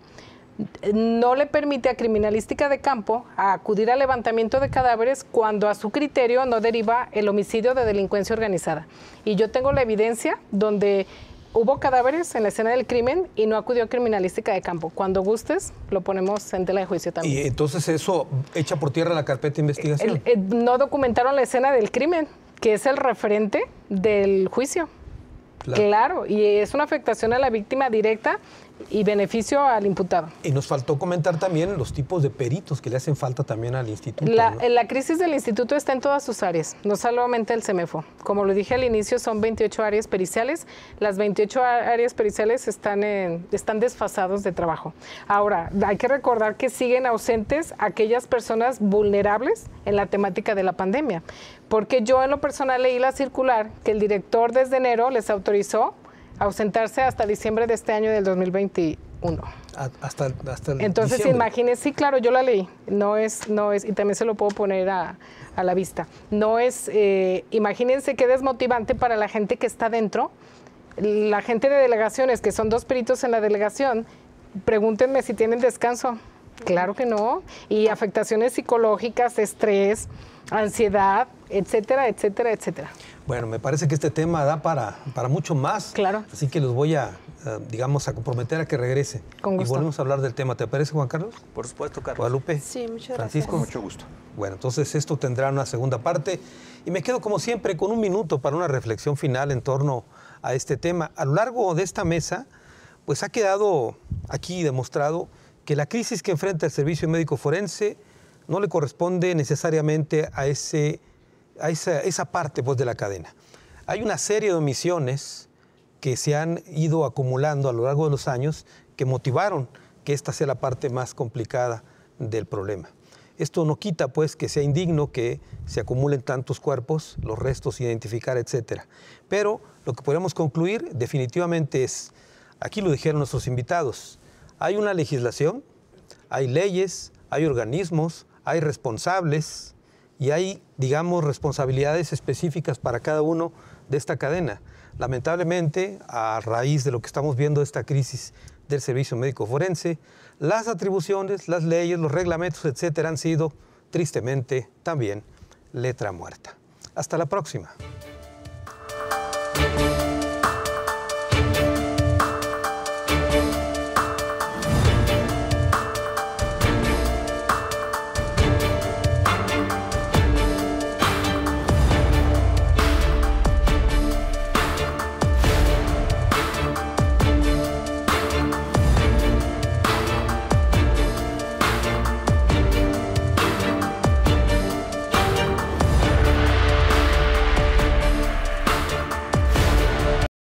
no le permite a criminalística de campo a acudir al levantamiento de cadáveres cuando a su criterio no deriva el homicidio de delincuencia organizada. Y yo tengo la evidencia donde hubo cadáveres en la escena del crimen y no acudió a criminalística de campo. Cuando gustes, lo ponemos en tela de juicio también. Y entonces eso echa por tierra la carpeta de investigación. No documentaron la escena del crimen, que es el referente del juicio. Claro, y es una afectación a la víctima directa, y beneficio al imputado. Y nos faltó comentar también los tipos de peritos que le hacen falta también al instituto. La ¿no? crisis del instituto está en todas sus áreas, no solamente el CEMEFO. Como lo dije al inicio, son 28 áreas periciales. Las 28 áreas periciales están desfasados de trabajo. Ahora, hay que recordar que siguen ausentes aquellas personas vulnerables en la temática de la pandemia. Porque yo en lo personal leí la circular que el director desde enero les autorizó ausentarse hasta diciembre de este año del 2021. Hasta Entonces, diciembre. imagínense, sí, claro, yo la leí, no es, y también se lo puedo poner a la vista. No es, imagínense qué desmotivante para la gente que está dentro, la gente de delegaciones, que son 2 peritos en la delegación, pregúntenme si tienen descanso. Claro que no. Y afectaciones psicológicas, estrés, ansiedad, etcétera, etcétera, etcétera. Bueno, me parece que este tema da para mucho más. Claro. Así que los voy a, digamos, a comprometer a que regrese. Con gusto. Y volvemos a hablar del tema. ¿Te parece, Juan Carlos? Por supuesto, Carlos. Guadalupe. Sí, muchas Francisco. gracias. Mucho gusto. Bueno, entonces esto tendrá una segunda parte. Y me quedo, como siempre, con un minuto para una reflexión final en torno a este tema. A lo largo de esta mesa, pues ha quedado aquí demostrado que la crisis que enfrenta el servicio médico forense no le corresponde necesariamente a esa parte pues, de la cadena. Hay una serie de omisiones que se han ido acumulando a lo largo de los años que motivaron que esta sea la parte más complicada del problema. Esto no quita pues que sea indigno que se acumulen tantos cuerpos, los restos, identificar, etcétera. Pero lo que podemos concluir definitivamente es, aquí lo dijeron nuestros invitados, hay una legislación, hay leyes, hay organismos, hay responsables y hay, digamos, responsabilidades específicas para cada uno de esta cadena. Lamentablemente, a raíz de lo que estamos viendo, esta crisis del servicio médico forense, las atribuciones, las leyes, los reglamentos, etcétera, han sido, tristemente, también letra muerta. Hasta la próxima.